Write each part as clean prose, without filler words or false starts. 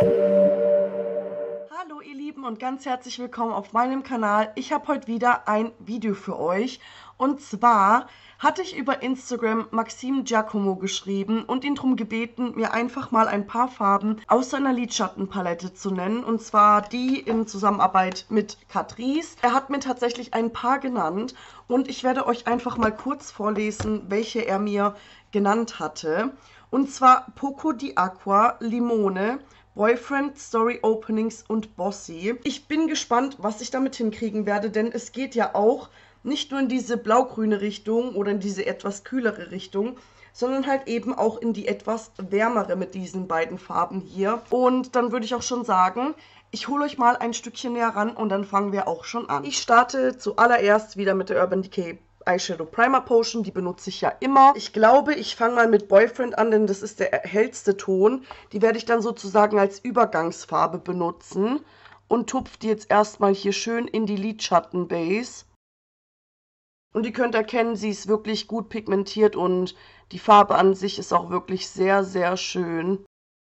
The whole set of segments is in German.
Hallo ihr Lieben und ganz herzlich willkommen auf meinem Kanal. Ich habe heute wieder ein Video für euch und zwar hatte ich über Instagram Maxime Giacomo geschrieben und ihn darum gebeten, mir einfach mal ein paar Farben aus seiner Lidschattenpalette zu nennen, und zwar die in Zusammenarbeit mit Catrice. Er hat mir tatsächlich ein paar genannt und ich werde euch einfach mal kurz vorlesen, welche er mir genannt hatte. Und zwar Poco di Acqua, Limone, Boyfriend, Story Openings und Bossy. Ich bin gespannt, was ich damit hinkriegen werde, denn es geht ja auch nicht nur in diese blau-grüne Richtung oder in diese etwas kühlere Richtung, sondern halt eben auch in die etwas wärmere mit diesen beiden Farben hier. Und dann würde ich auch schon sagen, ich hole euch mal ein Stückchen näher ran und dann fangen wir auch schon an. Ich starte zuallererst wieder mit der Urban Decay Eyeshadow Primer Potion, die benutze ich ja immer. Ich glaube, ich fange mal mit Boyfriend an, denn das ist der hellste Ton. Die werde ich dann sozusagen als Übergangsfarbe benutzen und tupfe die jetzt erstmal hier schön in die Lidschattenbase. Und ihr könnt erkennen, sie ist wirklich gut pigmentiert und die Farbe an sich ist auch wirklich sehr, sehr schön.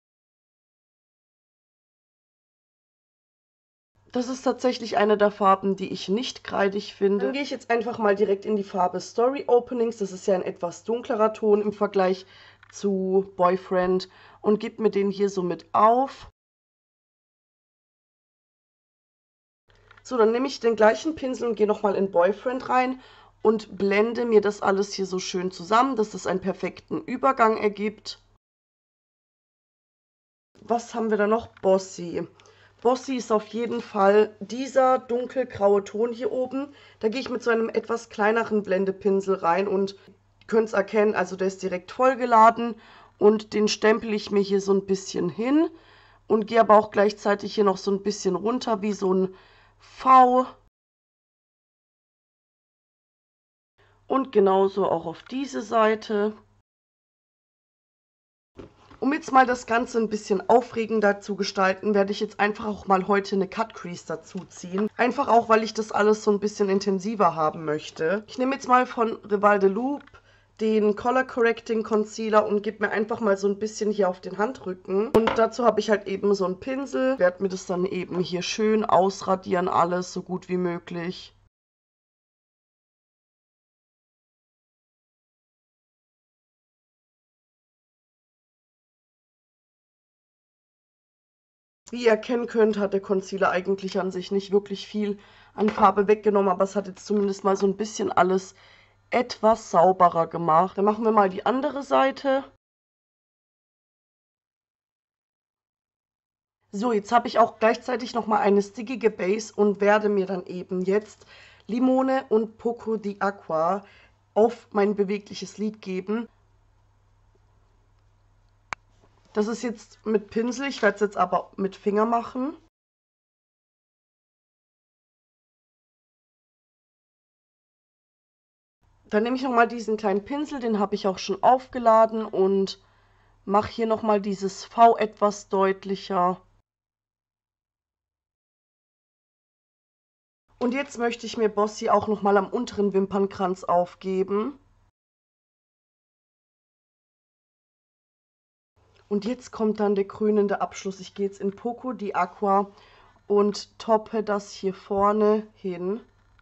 Das ist tatsächlich eine der Farben, die ich nicht kreidig finde. Dann gehe ich jetzt einfach mal direkt in die Farbe Story Openings. Das ist ja ein etwas dunklerer Ton im Vergleich zu Boyfriend und gebe mir den hier so mit auf. So, dann nehme ich den gleichen Pinsel und gehe nochmal in Boyfriend rein und blende mir das alles hier so schön zusammen, dass es einen perfekten Übergang ergibt. Was haben wir da noch? Bossy. Bossy ist auf jeden Fall dieser dunkelgraue Ton hier oben. Da gehe ich mit so einem etwas kleineren Blendepinsel rein und ihr könnt es erkennen, also der ist direkt vollgeladen und den stempel ich mir hier so ein bisschen hin und gehe aber auch gleichzeitig hier noch so ein bisschen runter wie so ein V. Und genauso auch auf diese Seite. Um jetzt mal das Ganze ein bisschen aufregender zu gestalten, werde ich jetzt einfach auch mal heute eine Cut Crease dazu ziehen. Einfach auch, weil ich das alles so ein bisschen intensiver haben möchte. Ich nehme jetzt mal von Rival de Loop den Color Correcting Concealer und gebe mir einfach mal so ein bisschen hier auf den Handrücken. Und dazu habe ich halt eben so einen Pinsel. Werde mir das dann eben hier schön ausradieren, alles so gut wie möglich. Wie ihr erkennen könnt, hat der Concealer eigentlich an sich nicht wirklich viel an Farbe weggenommen, aber es hat jetzt zumindest mal so ein bisschen alles etwas sauberer gemacht. Dann machen wir mal die andere Seite. So, jetzt habe ich auch gleichzeitig nochmal eine stickige Base und werde mir dann eben jetzt Limone und Poco di Acqua auf mein bewegliches Lid geben. Das ist jetzt mit Pinsel, ich werde es jetzt aber mit Finger machen. Dann nehme ich nochmal diesen kleinen Pinsel, den habe ich auch schon aufgeladen und mache hier nochmal dieses V etwas deutlicher. Und jetzt möchte ich mir Bossy auch nochmal am unteren Wimpernkranz aufgeben. Und jetzt kommt dann der krönende Abschluss. Ich gehe jetzt in Poco di Acqua und toppe das hier vorne hin.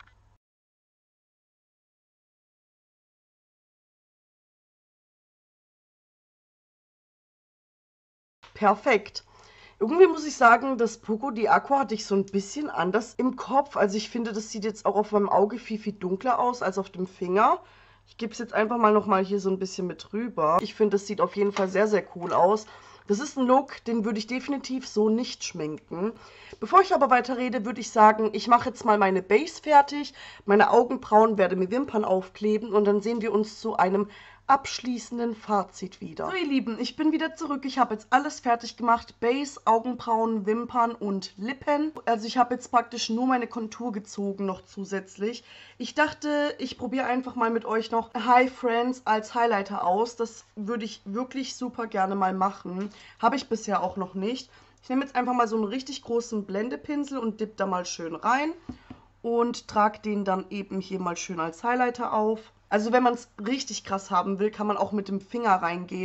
Perfekt. Irgendwie muss ich sagen, das Poco di Acqua hatte ich so ein bisschen anders im Kopf. Also ich finde, das sieht jetzt auch auf meinem Auge viel, viel dunkler aus als auf dem Finger. Ich gebe es jetzt einfach mal nochmal hier so ein bisschen mit rüber. Ich finde, das sieht auf jeden Fall sehr, sehr cool aus. Das ist ein Look, den würde ich definitiv so nicht schminken. Bevor ich aber weiter rede, würde ich sagen, ich mache jetzt mal meine Base fertig, meine Augenbrauen, werde mir Wimpern aufkleben und dann sehen wir uns zu einem abschließenden Fazit wieder. So ihr Lieben, ich bin wieder zurück. Ich habe jetzt alles fertig gemacht. Base, Augenbrauen, Wimpern und Lippen. Also ich habe jetzt praktisch nur meine Kontur gezogen noch zusätzlich. Ich dachte, ich probiere einfach mal mit euch noch Hi Friends als Highlighter aus. Das würde ich wirklich super gerne mal machen. Habe ich bisher auch noch nicht. Ich nehme jetzt einfach mal so einen richtig großen Blendepinsel und dippe da mal schön rein und trage den dann eben hier mal schön als Highlighter auf. Also wenn man es richtig krass haben will, kann man auch mit dem Finger reingehen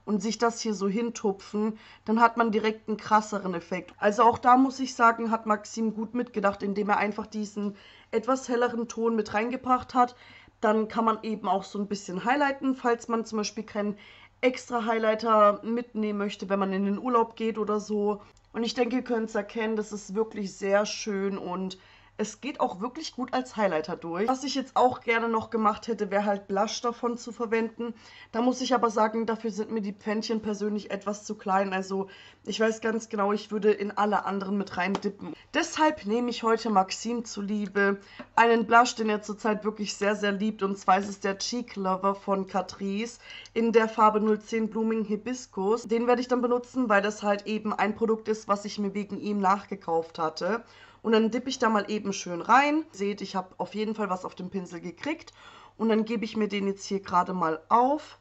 und sich das hier so hintupfen, dann hat man direkt einen krasseren Effekt. Also auch da muss ich sagen, hat Maxim gut mitgedacht, indem er einfach diesen etwas helleren Ton mit reingebracht hat. Dann kann man eben auch so ein bisschen highlighten, falls man zum Beispiel keinen extra Highlighter mitnehmen möchte, wenn man in den Urlaub geht oder so. Und ich denke, ihr könnt es erkennen, das ist wirklich sehr schön und es geht auch wirklich gut als Highlighter durch. Was ich jetzt auch gerne noch gemacht hätte, wäre halt Blush davon zu verwenden. Da muss ich aber sagen, dafür sind mir die Pfännchen persönlich etwas zu klein. Also ich weiß ganz genau, ich würde in alle anderen mit rein dippen. Deshalb nehme ich heute Maxim zuliebe einen Blush, den er zurzeit wirklich sehr, sehr liebt. Und zwar ist es der Cheek Lover von Catrice in der Farbe 010 Blooming Hibiscus. Den werde ich dann benutzen, weil das halt eben ein Produkt ist, was ich mir wegen ihm nachgekauft hatte. Und dann dippe ich da mal eben schön rein. Seht, ich habe auf jeden Fall was auf dem Pinsel gekriegt. Und dann gebe ich mir den jetzt hier gerade mal auf.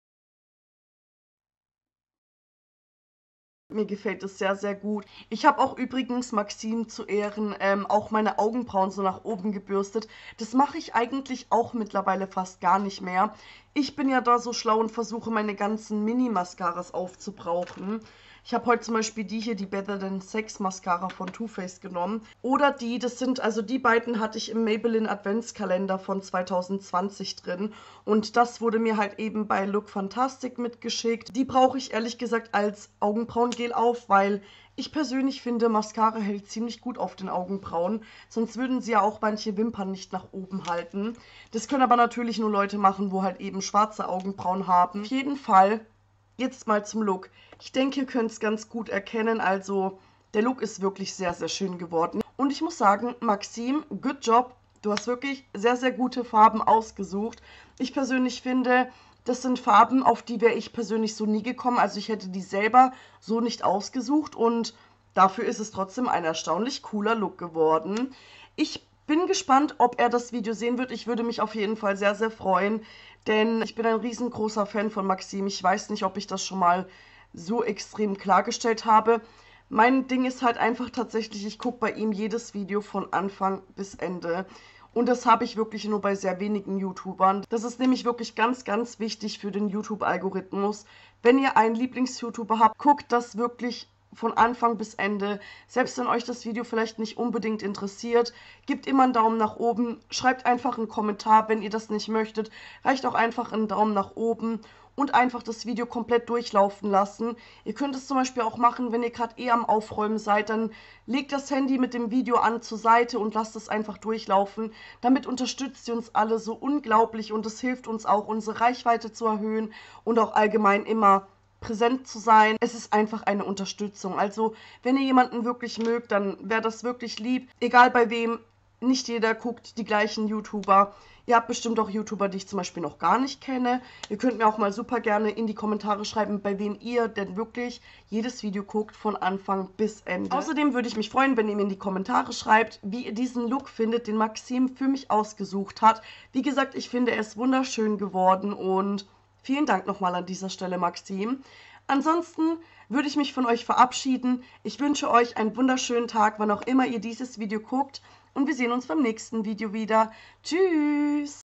Mir gefällt es sehr, sehr gut. Ich habe auch übrigens Maxim zu Ehren auch meine Augenbrauen so nach oben gebürstet. Das mache ich eigentlich auch mittlerweile fast gar nicht mehr. Ich bin ja da so schlau und versuche meine ganzen Mini-Mascaras aufzubrauchen. Ich habe heute zum Beispiel die hier, die Better Than Sex Mascara von Too Faced genommen. Oder die, das sind, also die beiden hatte ich im Maybelline Adventskalender von 2020 drin. Und das wurde mir halt eben bei Look Fantastic mitgeschickt. Die brauche ich ehrlich gesagt als Augenbrauengel auf, weil ich persönlich finde, Mascara hält ziemlich gut auf den Augenbrauen. Sonst würden sie ja auch manche Wimpern nicht nach oben halten. Das können aber natürlich nur Leute machen, wo halt eben schwarze Augenbrauen haben. Auf jeden Fall. Jetzt mal zum Look. Ich denke, ihr könnt es ganz gut erkennen. Also, der Look ist wirklich sehr, sehr schön geworden. Und ich muss sagen, Maxim, good job. Du hast wirklich sehr, sehr gute Farben ausgesucht. Ich persönlich finde, das sind Farben, auf die wäre ich persönlich so nie gekommen. Also, ich hätte die selber so nicht ausgesucht. Und dafür ist es trotzdem ein erstaunlich cooler Look geworden. Ich bin gespannt, ob er das Video sehen wird. Ich würde mich auf jeden Fall sehr, sehr freuen, denn ich bin ein riesengroßer Fan von Maxim. Ich weiß nicht, ob ich das schon mal so extrem klargestellt habe. Mein Ding ist halt einfach tatsächlich, ich gucke bei ihm jedes Video von Anfang bis Ende. Und das habe ich wirklich nur bei sehr wenigen YouTubern. Das ist nämlich wirklich ganz, ganz wichtig für den YouTube-Algorithmus. Wenn ihr einen Lieblings-YouTuber habt, guckt das wirklich von Anfang bis Ende. Selbst wenn euch das Video vielleicht nicht unbedingt interessiert, gebt immer einen Daumen nach oben, schreibt einfach einen Kommentar, wenn ihr das nicht möchtet, reicht auch einfach einen Daumen nach oben und einfach das Video komplett durchlaufen lassen. Ihr könnt es zum Beispiel auch machen, wenn ihr gerade am Aufräumen seid, dann legt das Handy mit dem Video an zur Seite und lasst es einfach durchlaufen. Damit unterstützt ihr uns alle so unglaublich und es hilft uns auch, unsere Reichweite zu erhöhen und auch allgemein immer präsent zu sein. Es ist einfach eine Unterstützung. Also, wenn ihr jemanden wirklich mögt, dann wäre das wirklich lieb. Egal bei wem, nicht jeder guckt die gleichen YouTuber. Ihr habt bestimmt auch YouTuber, die ich zum Beispiel noch gar nicht kenne. Ihr könnt mir auch mal super gerne in die Kommentare schreiben, bei wem ihr denn wirklich jedes Video guckt, von Anfang bis Ende. Außerdem würde ich mich freuen, wenn ihr mir in die Kommentare schreibt, wie ihr diesen Look findet, den Maxim für mich ausgesucht hat. Wie gesagt, ich finde, er ist wunderschön geworden und vielen Dank nochmal an dieser Stelle, Maxim. Ansonsten würde ich mich von euch verabschieden. Ich wünsche euch einen wunderschönen Tag, wann auch immer ihr dieses Video guckt. Und wir sehen uns beim nächsten Video wieder. Tschüss!